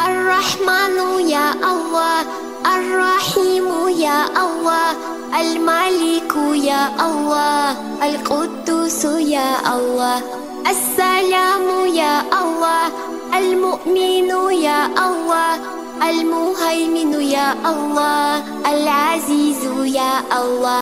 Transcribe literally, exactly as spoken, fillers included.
الرحمن يا الله، الرحيم يا الله، الملك يا الله، القدوس يا الله، السلام يا الله، المؤمن يا الله، المهيمن يا الله، العزيز يا الله.